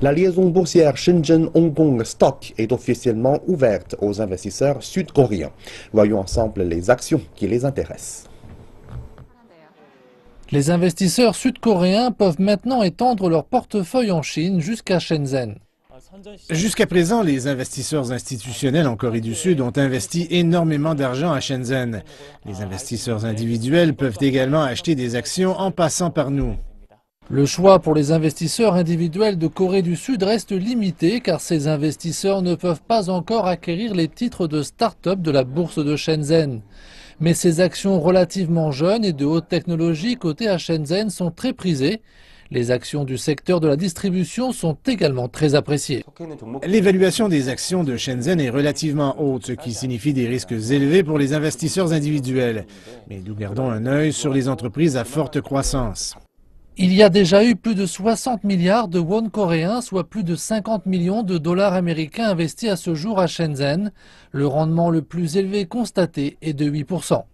La liaison boursière Shenzhen-Hong Kong Stock est officiellement ouverte aux investisseurs sud-coréens. Voyons ensemble les actions qui les intéressent. Les investisseurs sud-coréens peuvent maintenant étendre leur portefeuille en Chine jusqu'à Shenzhen. Jusqu'à présent, les investisseurs institutionnels en Corée du Sud ont investi énormément d'argent à Shenzhen. Les investisseurs individuels peuvent également acheter des actions en passant par nous. Le choix pour les investisseurs individuels de Corée du Sud reste limité car ces investisseurs ne peuvent pas encore acquérir les titres de start-up de la bourse de Shenzhen. Mais ces actions relativement jeunes et de haute technologie cotées à Shenzhen sont très prisées. Les actions du secteur de la distribution sont également très appréciées. L'évaluation des actions de Shenzhen est relativement haute, ce qui signifie des risques élevés pour les investisseurs individuels. Mais nous gardons un œil sur les entreprises à forte croissance. Il y a déjà eu plus de 60 milliards de won coréens, soit plus de 50 millions de dollars américains investis à ce jour à Shenzhen. Le rendement le plus élevé constaté est de 8%.